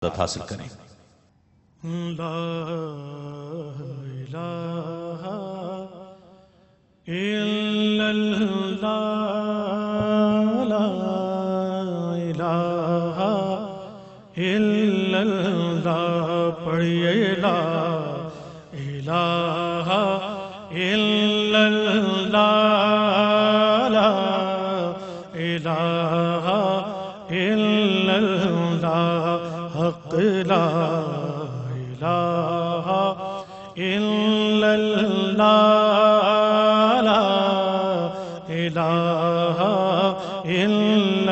سعادت حاصل کریں۔ لا الہ الا اللہ، لا الہ الا اللہ، پڑھیے لا الہ الا اللہ، لا الہ الا اللہ، حق لا الہ الا اللہ، لا الہ الا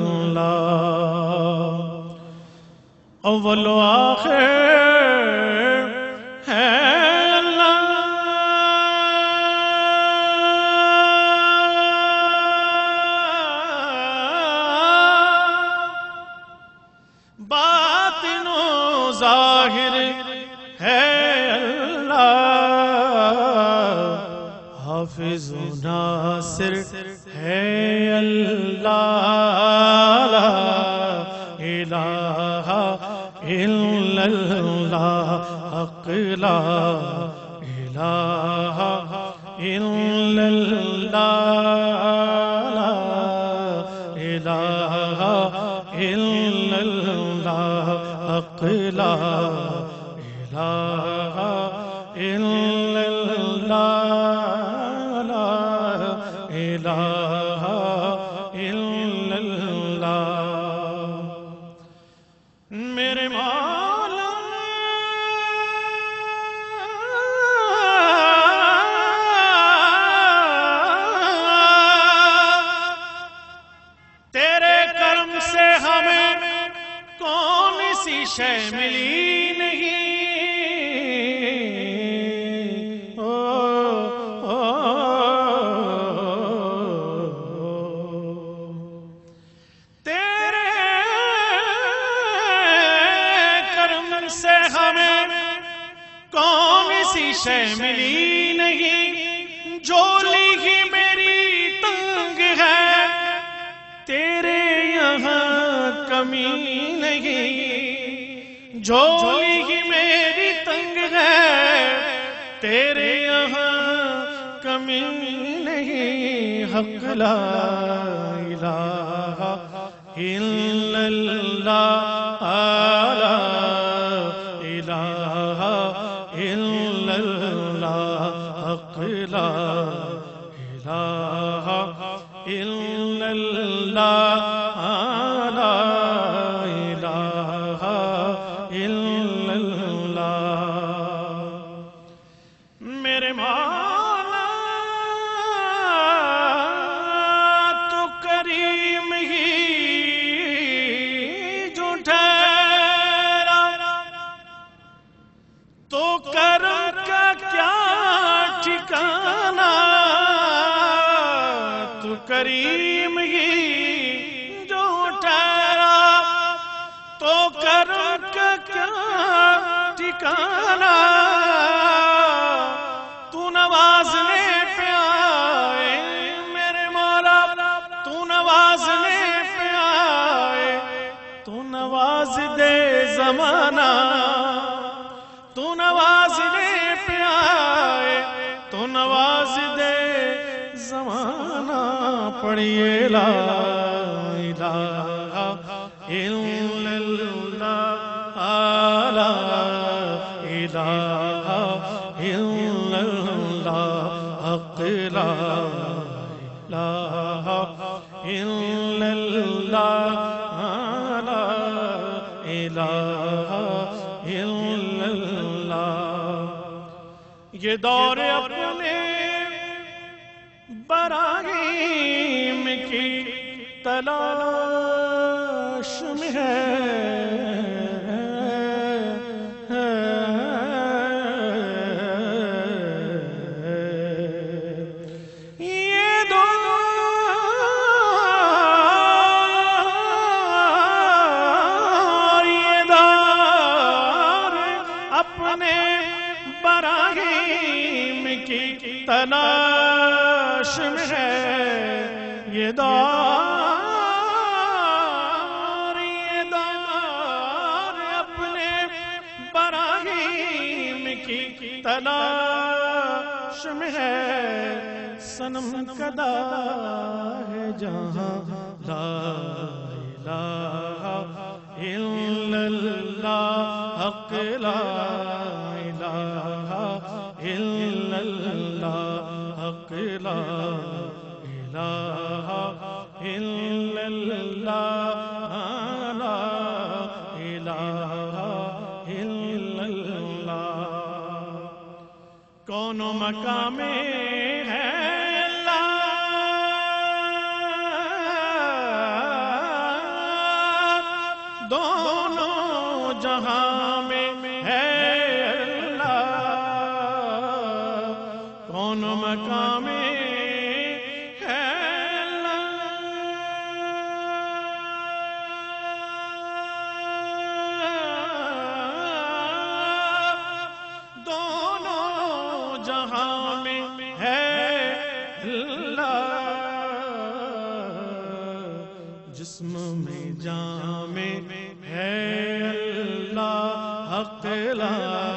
اللہ، اول و آخر ہے اللہ، باطن و ظاہر ہے اللہ، حافظ و ناصر ہے اللہ، لا الہ الا اللہ، حق لا الہ الا اللہ، لا الہ الا اللہ، حق لا الہ الا اللہ، لا الہ الا اللہ، میرے مولا تیرے کرم سے ہمیں کون سی شے ملی نہیں، تیرے کرم سے ہمیں کون سی شے ملی نہیں، جھولی ہی میری تنگ ہے تیرے یہاں کمی نہیں، جھولی ہی میری تنگ ہے تیرے یہاں کمی نہیں، حق لا الہ الا اللہ، لا الہ الا اللہ، حق لا الہ الا اللہ، لا الہ الا اللہ، میرے مولا تو کریم ہی جو ٹھہرا، تو کرم کا کیا ٹھکانہ، تو کریم ہی جو ٹھہرا، تو کرم کا کیا ٹھکانہ، تو نوازنے پہ آئے میرے مولا، تو نوازنے پہ آئے، تو نواز دے زمانہ، تو نوازنے پہ آئے، تو نواز دے زمانہ، پڑھیے لا الہ الا اللہ، لا الہ الا اللہ، حق لا الہ الا اللہ، لا الہ الا اللہ، یہ دور اپنے براہیم کی تلاش میں ہے، یہ دور اپنے براہیم کی تلاش میں ہے، یہ دور کی تلاش میں ہے صنم کدا ہے جہاں لا الہ الا اللہ حق لا الہ الا اللہ حق لا الہ الا اللہ لا الہ الا اللہ کون و مقام ہے دونوں جہاں میں ہے اللہ کون مقام ہے اللہ دونوں جہاں میں ہے اللہ جسم میں جان میں ہے اللہ حق لا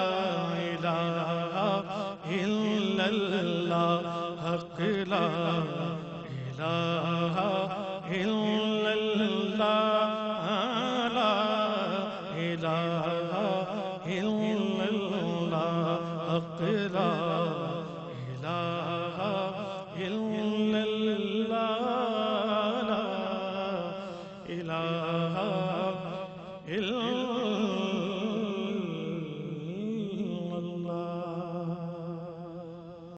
الہ الا اللہ حق لا الہ